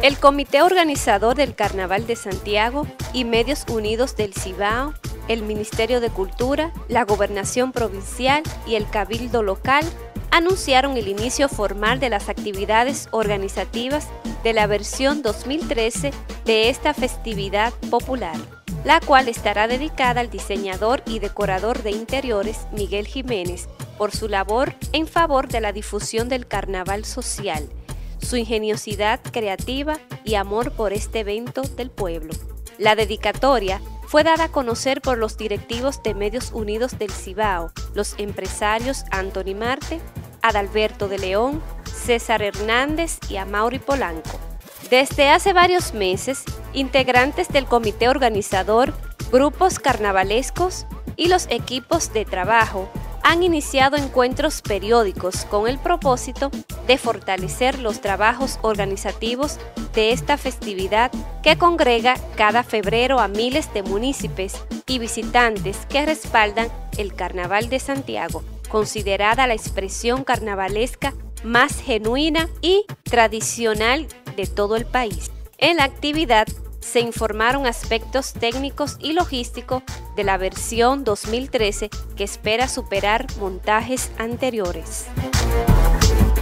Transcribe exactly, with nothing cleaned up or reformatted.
El comité organizador del Carnaval de Santiago y Medios Unidos del Cibao, el Ministerio de Cultura, la Gobernación Provincial y el Cabildo Local anunciaron el inicio formal de las actividades organizativas de la versión dos mil trece de esta festividad popular, la cual estará dedicada al diseñador y decorador de interiores Miguel Jiménez por su labor en favor de la difusión del carnaval social, su ingeniosidad creativa y amor por este evento del pueblo. La dedicatoria fue dada a conocer por los directivos de Medios Unidos del Cibao, los empresarios Anthony Marte, Adalberto de León, César Hernández y Amaury Polanco. Desde hace varios meses, integrantes del comité organizador, grupos carnavalescos y los equipos de trabajo han iniciado encuentros periódicos con el propósito de fortalecer los trabajos organizativos de esta festividad que congrega cada febrero a miles de municipios y visitantes que respaldan el Carnaval de Santiago, considerada la expresión carnavalesca más genuina y tradicional de todo el país. En la actividad se informaron aspectos técnicos y logísticos de la versión dos mil trece que espera superar montajes anteriores.